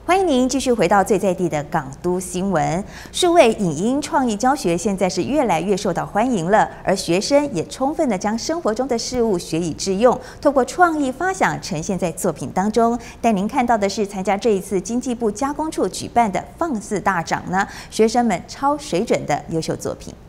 欢迎您继续回到最在地的港都新闻。数位影音创意教学现在是越来越受到欢迎了，而学生也充分的将生活中的事物学以致用，透过创意发想呈现在作品当中。但您看到的是参加这一次经济部加工处举办的放肆大赏呢，学生们超水准的优秀作品。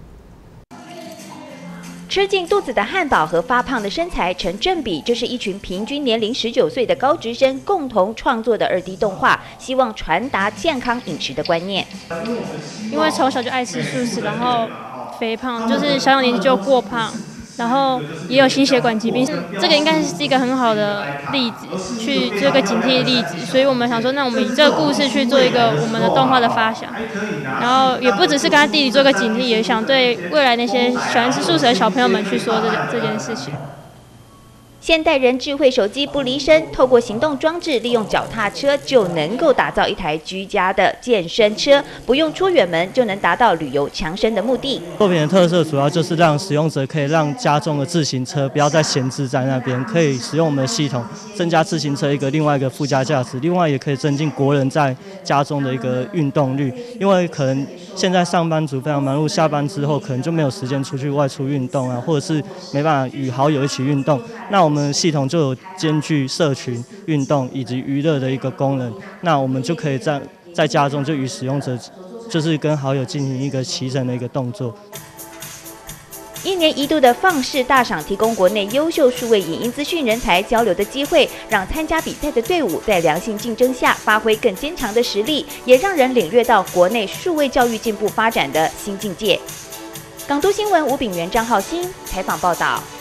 吃进肚子的汉堡和发胖的身材成正比，这是一群平均年龄19岁的高职生共同创作的2D 动画，希望传达健康饮食的观念。 因为从小就爱吃素食，然后肥胖，就是小年纪就过胖，然后也有心血管疾病，这个应该是一个很好的例子，去做一个警惕的例子。所以我们想说，那我们以这个故事去做一个我们的动画的发想。 然后也不只是跟他弟弟做个警惕，也想对未来那些喜欢吃素食的小朋友们去说这件事情。 现代人智慧手机不离身，透过行动装置，利用脚踏车就能够打造一台居家的健身车，不用出远门就能达到旅游强身的目的。 作品的特色主要就是让使用者可以让家中的自行车不要再闲置在那边，可以使用我们的系统，增加自行车另外一个附加价值。另外也可以增进国人在家中的一个运动率，因为可能现在上班族非常忙碌，下班之后可能就没有时间出去外出运动啊，或者是没办法与好友一起运动。那我们系统就有兼具社群运动以及娱乐的一个功能，那我们就可以在家中就与使用者就是跟好友进行一个骑乘的一个动作。 1年1度的放视大赏提供国内优秀数位影音资讯人才交流的机会，让参加比赛的队伍在良性竞争下发挥更坚强的实力，也让人领略到国内数位教育进步发展的新境界。港都新闻吴炳元、张浩鑫采访报道。